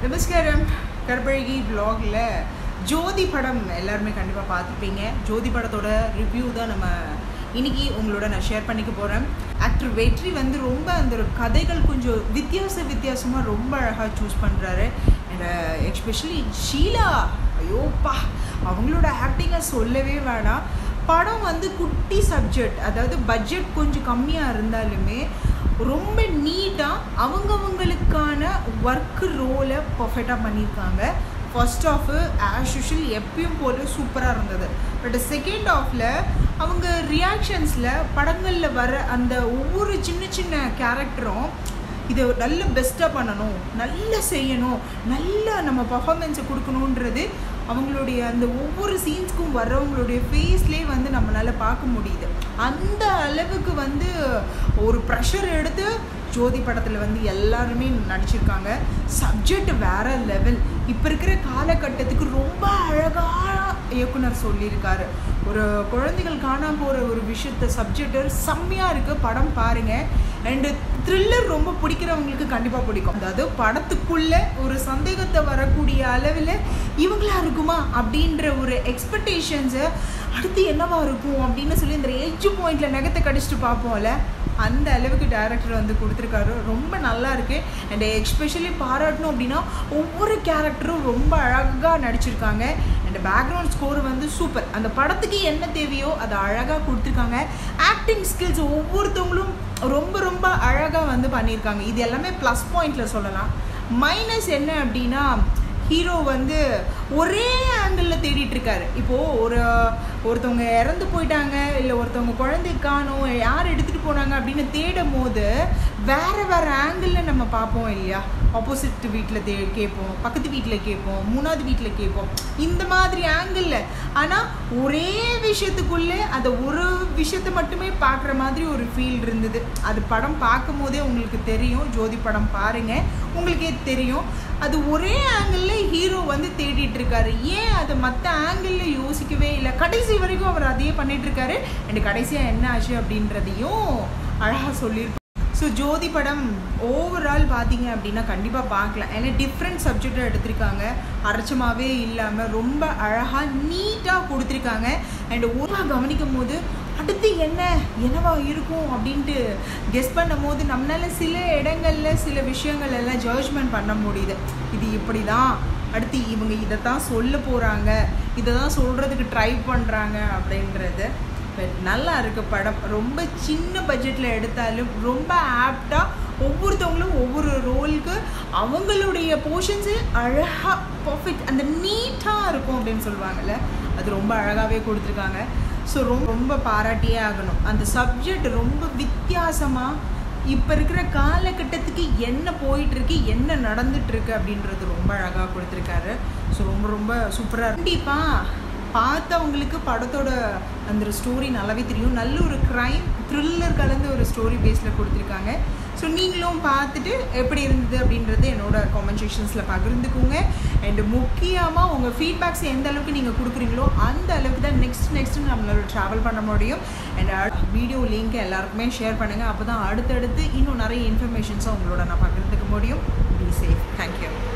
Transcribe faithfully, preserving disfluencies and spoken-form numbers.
நமஸ்காரம். கர்பழகி vlogல ஜோதி படம் எல்லாருமே கண்டிப்பாக பார்த்துருப்பீங்க. ஜோதி படத்தோட ரிவ்யூ தான் நம்ம இன்னைக்கு உங்களோட நான் ஷேர் பண்ணிக்க போகிறேன். ஆக்டர் வெட்ரி வந்து ரொம்ப அந்த கதைகள் கொஞ்சம் வித்தியாச வித்தியாசமாக ரொம்ப அழகாக சூஸ் பண்ணுறாரு. அண்ட் எஸ்பெஷலி ஷீலா, ஐயோப்பா அவங்களோட ஆக்டிங்கை சொல்லவே வேணாம். படம் வந்து குட்டி சப்ஜெக்ட், அதாவது பட்ஜெட் கொஞ்சம் கம்மியாக இருந்தாலுமே ரொம்ப நீட்டாக அவங்கவுங்களுக்கான ஒர்க்கு ரோலை பர்ஃபெக்டாக பண்ணியிருக்காங்க. ஃபர்ஸ்ட் ஆஃபு ஆஸ் யூஷுவல் எப்பயும் போல சூப்பராக இருந்தது. பட் செகண்ட் ஆஃபில் அவங்க ரியாக்ஷன்ஸில் படங்களில் வர அந்த ஒவ்வொரு சின்ன சின்ன கேரக்டரும் இதை நல்ல பெஸ்ட்டாக பண்ணணும், நல்லா செய்யணும், நல்ல நம்ம பர்ஃபார்மன்ஸை கொடுக்கணுன்றது அவங்களுடைய அந்த ஒவ்வொரு சீன்ஸ்க்கும் வர்றவங்களுடைய ஃபேஸ்லேயே வந்து நம்மளால் பார்க்க முடியுது. அந்த அளவுக்கு வந்து ஒரு ப்ரெஷர் எடுத்து ஜோதி படத்தில் வந்து எல்லாருமே நடிச்சிருக்காங்க. சப்ஜெக்ட் வேற லெவல். இப்போ இருக்கிற காலகட்டத்துக்கு ரொம்ப அழகாக இயக்குனர் சொல்லியிருக்காரு. ஒரு குழந்தைகள் காணாமல் போகிற ஒரு விஷயத்த சப்ஜெக்ட் செம்மையாக இருக்குது. படம் பாருங்கள். அண்டு த்ரில்லர் ரொம்ப பிடிக்கிறவங்களுக்கு கண்டிப்பாக பிடிக்கும். அதாவது படத்துக்குள்ளே ஒரு சந்தேகத்தை வரக்கூடிய அளவில் இவங்களா இருக்குமா அப்படின்ற ஒரு எக்ஸ்பெக்டேஷன்ஸை அடுத்து என்னவா இருக்கும் அப்படின்னு சொல்லி இந்த எட்ஜ் பாயிண்டில் நகத்தை கடிச்சிட்டு பார்ப்போம்ல, அந்த அளவுக்கு டைரக்டர் வந்து கொடுத்துருக்காரு. ரொம்ப நல்லா இருக்குது. அண்ட் எஸ்பெஷலி பாராட்டணும் அப்படின்னா ஒவ்வொரு கேரக்டரும் ரொம்ப அழகாக நடிச்சிருக்காங்க. அண்ட் பேக்ரவுண்ட் ஸ்கோர் வந்து சூப்பர். அந்த படத்துக்கு என்ன தேவையோ அதை அழகாக கொடுத்துருக்காங்க. ஆக்டிங் ஸ்கில்ஸ் ஒவ்வொருத்தவங்களும் ரொம்ப ரொம்ப அழகாக வந்து பண்ணியிருக்காங்க. இது எல்லாமே ப்ளஸ் பாயிண்டில் சொல்லலாம். மைனஸ் என்ன அப்படின்னா, ஹீரோ வந்து ஒரே ஆங்கிளில் தேடிட்டு இருக்காரு. இப்போது ஒரு ஒருத்தவங்க இறந்து போயிட்டாங்க, இல்லை ஒருத்தவங்க குழந்தை காணோம், யார் எடுத்துகிட்டு போனாங்க அப்படின்னு தேடும் போது வேறு வேறு ஆங்கிளில் நம்ம பார்ப்போம் இல்லையா. ஆப்போசிட் வீட்டில் தே கேட்போம், பக்கத்து வீட்டில் கேட்போம், மூணாவது வீட்டில் கேட்போம், இந்த மாதிரி ஆங்கிளில். ஆனால் ஒரே விஷயத்துக்குள்ளே அதை ஒரு விஷயத்தை மட்டுமே பார்க்குற மாதிரி ஒரு ஃபீல் இருந்தது. அது படம் பார்க்கும் போதே உங்களுக்கு தெரியும். ஜோதி படம் பாருங்கள், உங்களுக்கே தெரியும். அது ஒரே ஆங்கிளில் ஹீரோ வந்து தேடிட்டு இருக்காரு. ஏன் அதை மற்ற ஆங்கிளில் யோசிக்கவே இல்லை. கடைசி வரைக்கும் அவர் அதையே பண்ணிட்டு இருக்காரு. அண்ட் கடைசியாக என்ன ஆச்சு அப்படின்றதையும் அழகாக சொல்லியிருக்காரு. ஸோ ஜோதி படம் ஓவரால் பார்த்தீங்க அப்படின்னா கண்டிப்பாக பார்க்கலாம். ஏன்னா டிஃப்ரெண்ட் சப்ஜெக்டாக எடுத்திருக்காங்க. அரைச்சமாகவே இல்லாமல் ரொம்ப அழகாக நீட்டாக கொடுத்துருக்காங்க. அண்ட் ஓவராக கவனிக்கும் போது அடுத்து என்ன என்னவா இருக்கும் அப்படின்ட்டு கெஸ் பண்ணும் போது நம்மளால் சில இடங்களில் சில விஷயங்கள் எல்லாம் ஜட்ஜ்மெண்ட் பண்ண முடியுது. இது இப்படி தான், அடுத்து இவங்க இதை தான் சொல்ல போகிறாங்க, இதை தான் சொல்கிறதுக்கு ட்ரை பண்ணுறாங்க அப்படின்றது. பட் நல்லா இருக்குது படம். ரொம்ப சின்ன பட்ஜெட்டில் எடுத்தாலும் ரொம்ப ஆப்டாக ஒவ்வொருத்தவங்களும் ஒவ்வொரு ரோலுக்கு அவங்களுடைய போர்ஷன்ஸு அழகாக பர்ஃபெக்ட் அந்த நீட்டாக இருக்கும் அப்படின்னு சொல்லுவாங்கள்ல, அது ரொம்ப அழகாகவே கொடுத்துருக்காங்க. ஸோ ரொம்ப ரொம்ப பாராட்டியே ஆகணும். அந்த சப்ஜெக்ட் ரொம்ப வித்தியாசமாக இப்போ இருக்கிற காலகட்டத்துக்கு என்ன போயிட்டுருக்கு, என்ன நடந்துகிட்ருக்கு அப்படின்றது ரொம்ப அழகாக கொடுத்துருக்காரு. ஸோ ரொம்ப ரொம்ப சூப்பராக. கண்டிப்பாக பார்த்தவங்களுக்கு படத்தோட அந்த ஸ்டோரி நல்லாவே தெரியும். நல்ல ஒரு க்ரைம் த்ரில்லர் கலந்து ஒரு ஸ்டோரி பேஸில் கொடுத்துருக்காங்க. ஸோ நீங்களும் பார்த்துட்டு எப்படி இருந்தது அப்படின்றது என்னோட காமெண்ட் செக்ஷன்ஸில் பகிர்ந்துக்குங்க. அண்டு முக்கியமாக உங்கள் ஃபீட்பேக்ஸ் எந்த அளவுக்கு நீங்கள் கொடுக்குறீங்களோ அந்த அளவுக்கு தான் நெக்ஸ்ட் நெக்ஸ்ட்டு நம்மளோட ட்ராவல் பண்ண முடியும். அண்ட் வீடியோ லிங்க் எல்லாருக்குமே ஷேர் பண்ணுங்கள். அப்போ தான் அடுத்தடுத்து இன்னும் நிறைய இன்ஃபர்மேஷன்ஸை உங்களோட நான் பகிர்ந்துக்க முடியும். Be safe. தேங்க்யூ.